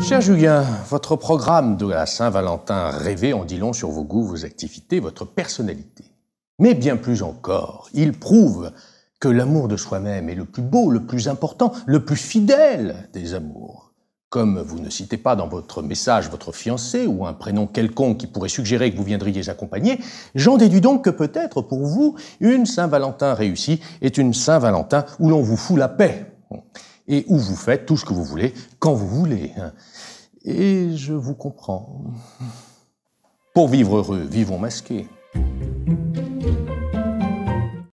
Cher Julien, votre programme de la Saint-Valentin rêvé en dit long sur vos goûts, vos activités, votre personnalité. Mais bien plus encore, il prouve que l'amour de soi-même est le plus beau, le plus important, le plus fidèle des amours. Comme vous ne citez pas dans votre message votre fiancé ou un prénom quelconque qui pourrait suggérer que vous viendriez accompagner, j'en déduis donc que peut-être pour vous, une Saint-Valentin réussie est une Saint-Valentin où l'on vous fout la paix et où vous faites tout ce que vous voulez quand vous voulez. Et je vous comprends. Pour vivre heureux, vivons masqués.